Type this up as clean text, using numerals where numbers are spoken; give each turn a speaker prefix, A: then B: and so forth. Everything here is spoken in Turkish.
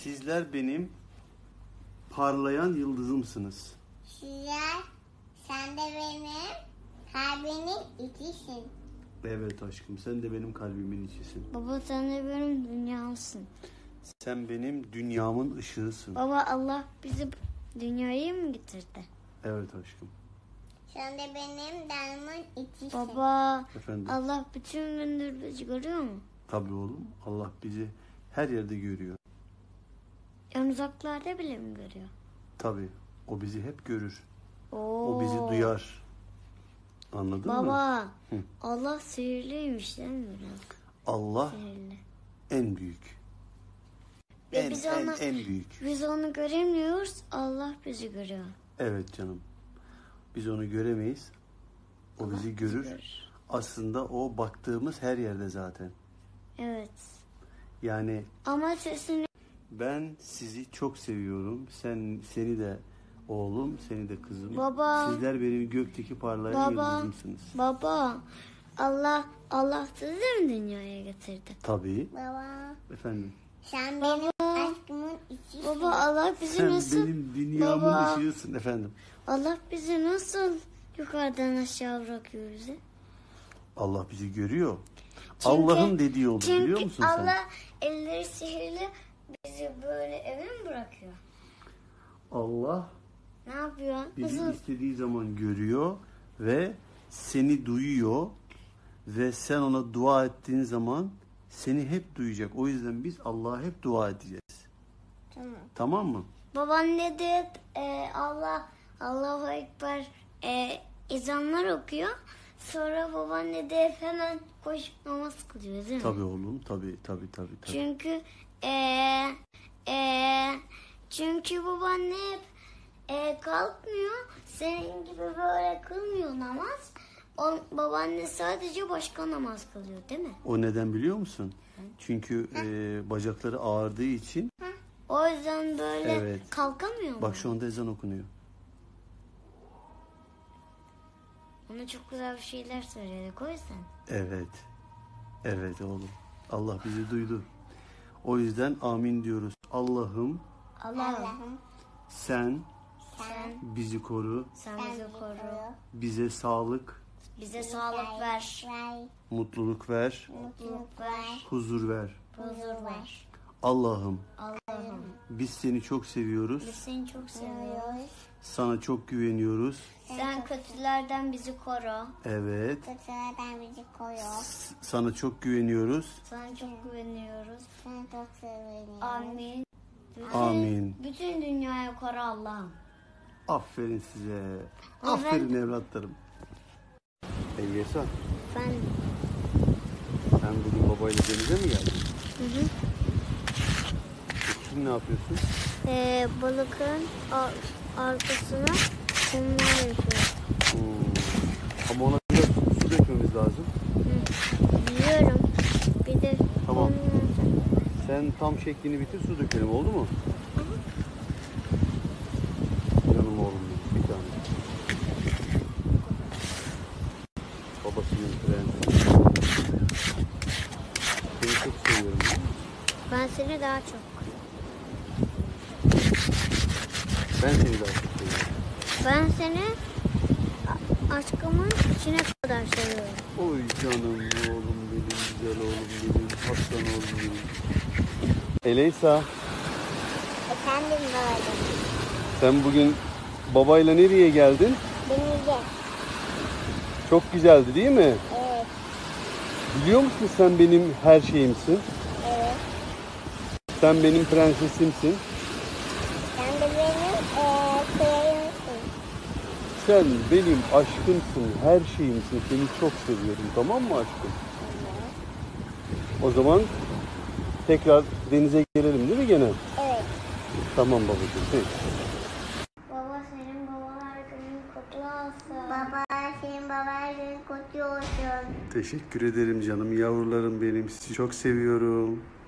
A: Sizler benim parlayan yıldızımsınız.
B: Sen de benim kalbimin içisin.
A: Evet aşkım, sen de benim kalbimin içisin.
C: Baba sen de benim dünyamsın.
A: Sen benim dünyamın ışığısın.
C: Baba Allah bizi dünyaya mı getirdi?
A: Evet aşkım.
B: Sen de benim dalımın içisin.
C: Baba
A: Efendim?
C: Allah bütün gündür bizi görüyor mu?
A: Tabii oğlum. Allah bizi her yerde görüyor.
C: En uzaklarda bile mi görüyor?
A: Tabii. O bizi hep görür.
C: Oo.
A: O bizi duyar. Anladın mı?
C: Baba
A: Hı.
C: Allah sihirliymiş değil mi biraz?
A: Allah
C: Sihirli.
A: en büyük.
C: Ve biz
A: En büyük.
C: Biz onu göremiyoruz. Allah bizi görüyor.
A: Evet canım. Biz onu göremeyiz. O
C: Allah
A: bizi görür. Aslında o baktığımız her yerde zaten.
C: Evet.
A: Yani
C: Ama sesini
A: ben sizi çok seviyorum. Seni de oğlum, seni de kızım.
C: Baba.
A: Sizler benim gökteki parlayan
C: Baba.
A: yıldızımsınız.
C: Baba Allah sizi mi dünyaya getirdi?
A: Tabii.
B: Baba
A: Efendim.
B: sen benim aşkımın içisin.
C: Baba Allah bizi
A: Sen
C: nasıl
A: benim dünyamın
C: Baba.
A: ışığısın efendim.
C: Allah bizi nasıl yukarıdan aşağı bırakıyor bizi?
A: Allah bizi görüyor.
C: Çünkü-
A: Allah'ın dediği olur biliyor
C: Çünkü
A: musun sen?
C: Allah elleri sihirli bizi böyle eve mi bırakıyor?
A: Allah
C: Ne yapıyor?
A: bizi
C: Nasıl?
A: istediği zaman görüyor ve seni duyuyor ve sen ona dua ettiğin zaman seni hep duyacak. O yüzden biz Allah'a hep dua edeceğiz.
B: Tamam.
A: Tamam mı?
C: Babaanne de Allahu Ekber ezanlar okuyor. Sonra babaanne de hemen koşup namaz kılıyor değil mi?
A: Tabii oğlum, tabii.
C: Çünkü babaanne hep kalkmıyor. Senin gibi böyle kılmıyor namaz. Babaanne sadece başka namaz kılıyor değil mi?
A: O neden biliyor musun? Çünkü bacakları ağrıdığı için.
C: O yüzden böyle
A: Evet.
C: kalkamıyor mu?
A: Bak şu anda ezan okunuyor.
C: Ona çok güzel bir şeyler söyledik o yüzden.
A: Evet. Evet oğlum. Allah bizi duydu. O yüzden amin diyoruz. Allah'ım
B: Allah'ım
A: sen
C: Sen
A: bizi koru.
C: bizi koru.
A: Bize sağlık,
C: Bize sağlık ver.
A: mutluluk ver,
C: Mutluluk ver.
A: huzur ver.
C: Huzur ver.
A: Allah'ım
C: Allah'ım.
A: biz seni çok
C: Biz
A: seviyoruz.
C: seni çok seviyoruz.
A: Sana çok güveniyoruz.
C: Sen kötülerden bizi koru.
A: Evet.
B: kötülerden bizi koru.
A: Sana çok güveniyoruz.
C: Sana çok güveniyoruz.
B: Seni çok seviyorum.
C: Amin.
A: Amin.
C: Bütün dünyayı koru Allah'ım.
A: Aferin size. Aferin evlatlarım. Yesa,
C: Efendim.
A: sen bugün babayla denize mi geldin?
C: Hı.
A: Şimdi ne yapıyorsun?
C: Balıkın arkasına kumlar yapıyor.
A: Ama ona biraz su dökmemiz lazım.
C: Biliyorum. Bir de
A: Tamam.
C: onun-
A: Sen tam şeklini bitir, su dökelim, oldu mu? Canım oğlum benim, bir tane. Babasının prensi. Seni çok seviyorum.
C: Ben seni daha çok.
A: Ben seni daha çok seviyorum.
C: Ben seni aşkımın içine kadar seviyorum.
A: Oy canım oğlum benim, güzel oğlum benim, aslan oğlum benim. Eleysa,
B: Efendim babacığım.
A: sen bugün babayla nereye geldin?
B: Denize.
A: Çok güzeldi değil mi?
B: Evet.
A: Biliyor musun sen benim her şeyimsin?
B: Evet.
A: Sen benim prensesimsin.
B: Sen de benim kralımsın.
A: Sen benim aşkımsın, her şeyimsin. Seni çok seviyorum, tamam mı aşkım? O zaman tekrar denize gelelim değil mi gene?
B: Evet.
A: Tamam babacığım. Peki.
C: Baba senin babalar günün kutlu olsun.
B: Baba senin baban günün kutlu olsun.
A: Teşekkür ederim canım, yavrularım benim. Sizi çok seviyorum.